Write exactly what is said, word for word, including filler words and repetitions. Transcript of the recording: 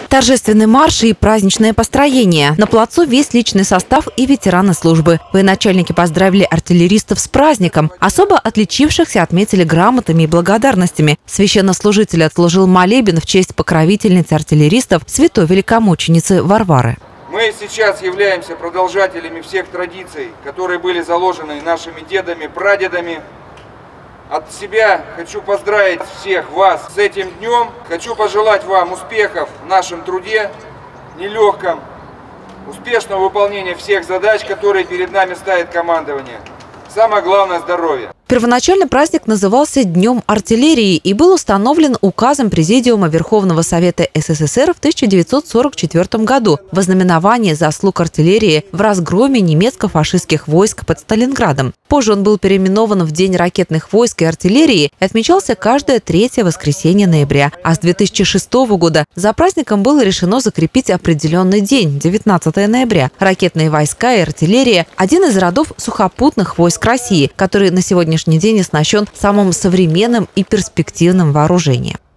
Торжественный марш и праздничное построение. На плацу весь личный состав и ветераны службы. Военачальники поздравили артиллеристов с праздником. Особо отличившихся отметили грамотами и благодарностями. Священнослужитель отслужил молебен в честь покровительницы артиллеристов святой великомученицы Варвары. Мы сейчас являемся продолжателями всех традиций, которые были заложены нашими дедами, прадедами. От себя хочу поздравить всех вас с этим днем. Хочу пожелать вам успехов в нашем труде, нелегком, успешного выполнения всех задач, которые перед нами ставит командование. Самое главное – здоровье. Первоначально праздник назывался Днем артиллерии и был установлен указом Президиума Верховного Совета СССР в тысяча девятьсот сорок четвёртом году в ознаменование заслуг артиллерии в разгроме немецко-фашистских войск под Сталинградом. Позже он был переименован в День ракетных войск и артиллерии и отмечался каждое третье воскресенье ноября. А с две тысячи шестого года за праздником было решено закрепить определенный день – девятнадцатое ноября. Ракетные войска и артиллерия – один из родов сухопутных войск России, который на сегодняшний день оснащен самым современным и перспективным вооружением.